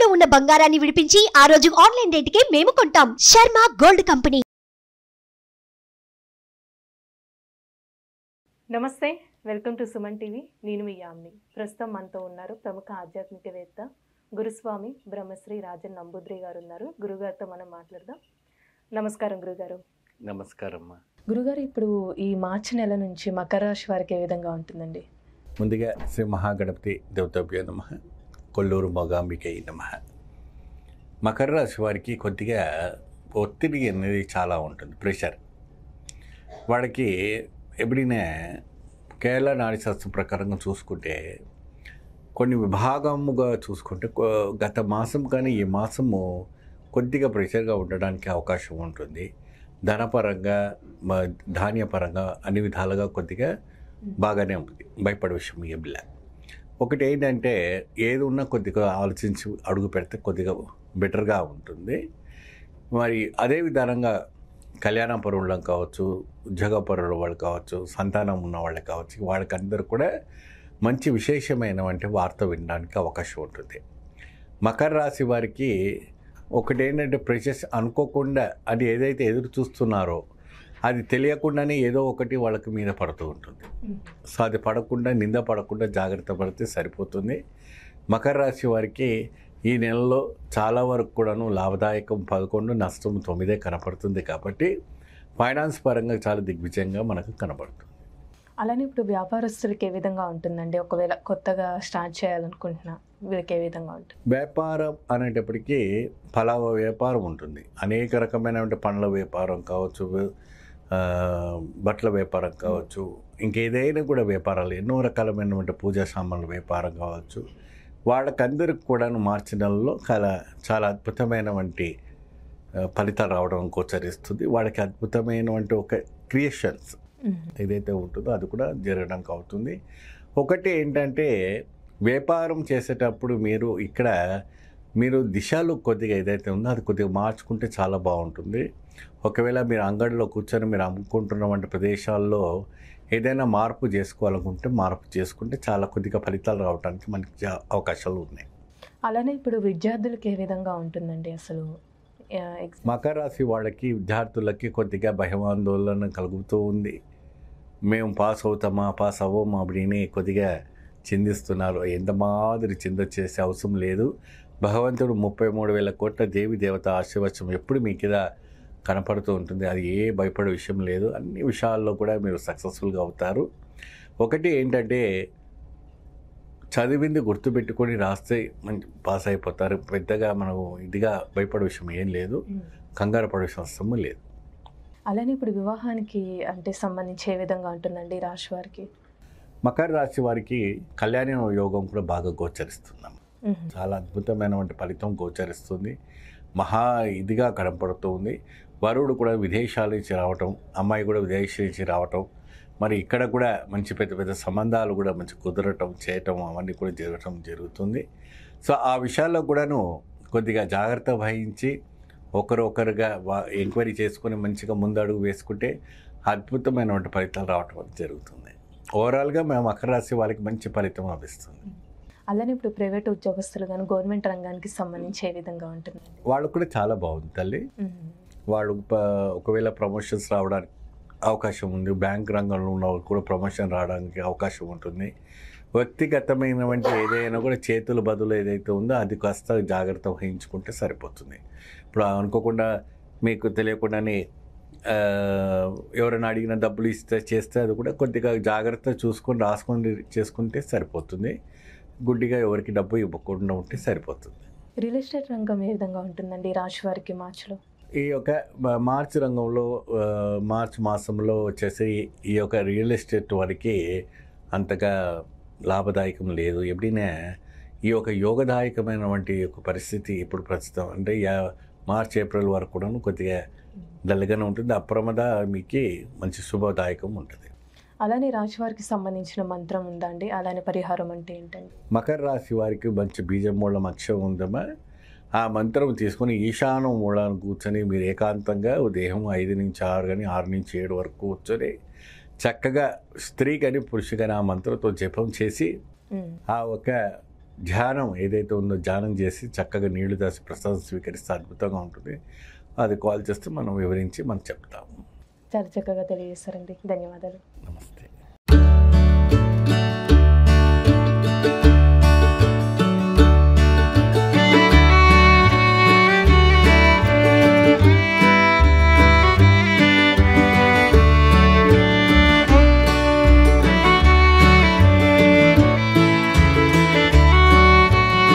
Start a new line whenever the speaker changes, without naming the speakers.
తాకట్టులో ఉన్న బంగారాన్ని విడిపించి ఆ రోజు ఆన్లైన్ రేటుకే మేము కొంటాం. Sharma gold company.
నమస్తే, వెల్కమ్ టు సుమన్ టీవీ. నేను మీ యామ్ని. ప్రస్తుతం మనతో ఉన్నారు ప్రముఖ ఆధ్యాత్మికవేత్త గురుస్వామి బ్రహ్మశ్రీ రాజన్ నంబూద్రి గారు ఉన్నారు. గురుగారితో మనం మాట్లాడదాం. నమస్కారం గురుగారు.
నమస్కారం.
గురుగారు, ఇప్పుడు ఈ మార్చి నెల నుంచి మకర రాశి వారికి ఏ విధంగా ఉంటుందండి?
ముందుగా శ్రీ మహాగణపతి దేవతాభ్యో నమః, కొల్లూరు మొగాంబికై నమః. మకర రాశి వారికి కొద్దిగా ఒత్తిడి అనేది చాలా ఉంటుంది, ప్రెషర్. వాళ్ళకి ఎప్పుడైనా కేరళ నాడి శాస్త్రం ప్రకారంగా చూసుకుంటే కొన్ని విభాగముగా చూసుకుంటే గత మాసం కానీ ఈ మాసము కొద్దిగా ప్రెషర్గా ఉండడానికి అవకాశం ఉంటుంది. ధనపరంగా ధాన్యపరంగా అన్ని విధాలుగా కొద్దిగా బాగానే ఉంటుంది, భయపడే విషయం ఏమిలే. ఒకటి ఏంటంటే ఏది ఉన్నా కొద్దిగా ఆలోచించి అడుగు పెడితే కొద్దిగా బెటర్గా ఉంటుంది. మరి అదే విధానంగా కళ్యాణ పరువులం కావచ్చు, ఉద్యోగ పరువుల వాళ్ళు కావచ్చు, సంతానం ఉన్న వాళ్ళు కావచ్చు, వాళ్ళకందరూ కూడా మంచి విశేషమైనటువంటి వార్త వినడానికి అవకాశం ఉంటుంది. మకర రాశి వారికి ఒకటి ఏంటంటే ప్రెషర్స్ అనుకోకుండా అది ఏదైతే ఎదురు చూస్తున్నారో అది తెలియకుండానే ఏదో ఒకటి వాళ్ళకి మీద పడుతూ ఉంటుంది. సో అది పడకుండా, నింద పడకుండా జాగ్రత్త పడితే సరిపోతుంది. మకర రాశి వారికి ఈ నెలలో చాలా వరకు కూడాను లాభదాయకం 11, నష్టం 9 కనపడుతుంది. కాబట్టి ఫైనాన్స్ పరంగా చాలా దిగ్విజయంగా మనకు కనపడుతుంది.
అలానే ఇప్పుడు వ్యాపారస్తులకి ఏ విధంగా ఉంటుందండి? ఒకవేళ కొత్తగా స్టార్ట్ చేయాలనుకుంటున్నా వీళ్ళకి ఏ విధంగా ఉంటుంది?
వ్యాపారం అనేటప్పటికీ ఫలావ వ్యాపారం ఉంటుంది. అనేక రకమైన పండ్ల వ్యాపారం కావచ్చు, బట్టల వ్యాపారం కావచ్చు, ఇంకేదైనా కూడా వ్యాపారాలు, ఎన్నో రకాలమైనటువంటి పూజా సామాన్ల వ్యాపారం కావచ్చు. వాళ్ళకందరికి కూడాను మార్చి నెలలో చాలా అద్భుతమైనటువంటి ఫలితాలు రావడం గోచరిస్తుంది. వాళ్ళకి అద్భుతమైనటువంటి ఒక క్రియేషన్స్ ఏదైతే ఉంటుందో అది కూడా జరగడానికి అవుతుంది. ఒకటి ఏంటంటే వ్యాపారం చేసేటప్పుడు మీరు దిశలు కొద్దిగా ఏదైతే ఉందో అది కొద్దిగా మార్చుకుంటే చాలా బాగుంటుంది. ఒకవేళ మీరు అంగడిలో కూర్చొని మీరు అమ్ముకుంటున్నటువంటి ప్రదేశాల్లో ఏదైనా మార్పు చేసుకోవాలనుకుంటే మార్పు చేసుకుంటే చాలా కొద్దిగా ఫలితాలు రావడానికి మనకి అవకాశాలు ఉన్నాయి.
అలానే ఇప్పుడు విద్యార్థులకి ఏ విధంగా ఉంటుందండి అసలు?
మకర రాశి వాళ్ళకి, విద్యార్థులకి కొద్దిగా భయమాందోళన కలుగుతూ ఉంది. మేము పాస్ అవుతామా, పాస్ అవ్వమా அப்படின்னு కొద్దిగా చిందిస్తున్నారు. ఎంత మాదిరి చిందొచ్చేసే అవసరం లేదు. భగవంతుడు 33,000 కోట్ల దేవి దేవత ఆశీర్వచనం ఎప్పుడు మీ కింద కనపడుతూ ఉంటుంది. అది ఏ భయపడే విషయం లేదు. అన్ని విషయాల్లో కూడా మీరు సక్సెస్ఫుల్గా అవుతారు. ఒకటి ఏంటంటే చదివింది గుర్తుపెట్టుకొని రాస్తే మంచి పాస్ అయిపోతారు. పెద్దగా మనం ఇదిగా భయపడే విషయం ఏం లేదు, కంగారు పడే విషయం లేదు.
అలానే ఇప్పుడు వివాహానికి అంటే సంబంధించి ఏ విధంగా ఉంటుందండి రాశి వారికి?
మకర రాశి వారికి కళ్యాణ యోగం కూడా బాగా గోచరిస్తున్నాం. చాలా అద్భుతమైనటువంటి ఫలితం గోచరిస్తుంది. మహా ఇదిగా కనపడుతుంది. వరుడు కూడా విదేశాల నుంచి రావటం, అమ్మాయి కూడా విదేశీ నుంచి రావటం, మరి ఇక్కడ కూడా మంచి పెద్ద పెద్ద సంబంధాలు కూడా మంచి కుదరటం, చేయటం, అవన్నీ కూడా జరగటం జరుగుతుంది. సో ఆ విషయాల్లో కూడాను కొద్దిగా జాగ్రత్త వహించి ఒకరుగా ఎంక్వైరీ చేసుకొని మంచిగా ముందడుగు వేసుకుంటే అద్భుతమైనటువంటి ఫలితాలు రావటం జరుగుతుంది. ఓవరాల్గా మేము మకర రాశి వాళ్ళకి మంచి ఫలితం లభిస్తుంది.
అలానే ఇప్పుడు ప్రైవేట్ ఉద్యోగస్తులు కానీ గవర్నమెంట్ రంగానికి సంబంధించి ఏ విధంగా ఉంటుంది?
వాళ్ళు కూడా చాలా బాగుంది తల్లి. వాళ్ళు ఒకవేళ ప్రమోషన్స్ రావడానికి అవకాశం ఉంది. బ్యాంక్ రంగంలో ఉన్న వాళ్ళు కూడా ప్రమోషన్ రావడానికి అవకాశం ఉంటుంది. వ్యక్తిగతమైనటువంటి ఏదైనా కూడా చేతుల బదులు ఏదైతే ఉందో అది కాస్త జాగ్రత్త వహించుకుంటే సరిపోతుంది. ఇప్పుడు అనుకోకుండా మీకు తెలియకుండానే ఎవరైనా అడిగిన డబ్బులు చేస్తే అది కూడా కొద్దిగా జాగ్రత్త చూసుకొని రాసుకొని చేసుకుంటే సరిపోతుంది. గుడ్డిగా ఎవరికి డబ్బు ఇవ్వకుండా ఉంటే సరిపోతుంది.
రియల్ ఎస్టేట్ రంగం ఏ విధంగా ఉంటుందండి రాశి వారికి మార్చిలో?
ఈ యొక్క మార్చి రంగంలో మార్చి మాసంలో వచ్చేసి ఈ యొక్క రియల్ ఎస్టేట్ వారికి అంతగా లాభదాయకం లేదు. ఎప్పుడైనా ఈ యొక్క యోగదాయకమైనటువంటి ఒక పరిస్థితి ఇప్పుడు ప్రస్తుతం అంటే మార్చి ఏప్రిల్ వరకు కూడా కొద్దిగా డల్గానే ఉంటుంది. అప్రమద మీకు మంచి శుభదాయకం ఉంటుంది.
అలానే రాశి వారికి సంబంధించిన మంత్రం ఉందా అండి? అలానే పరిహారం అంటే ఏంటండి?
మకర రాశి వారికి మంచి బీజమూలం అక్షరం ఉందమ్మా. ఆ మంత్రం తీసుకొని ఈశానం మూలాన్ని కూర్చొని మీరు ఏకాంతంగా ఉదయం 5 నుంచి 6 కానీ 6 నుంచి 7 వరకు కూర్చొని చక్కగా స్త్రీ కానీ పురుషు కానీ ఆ మంత్రంతో జపం చేసి ఆ ఒక ధ్యానం ఏదైతే ఉందో ధ్యానం చేసి చక్కగా నీళ్లు దాసి ప్రసాదం స్వీకరిస్తే అద్భుతంగా ఉంటుంది. అది కాల్ చేస్తే మనం వివరించి మనం చెప్తాము.
చాలా చక్కగా తెలియజేస్తారండి. ధన్యవాదాలు.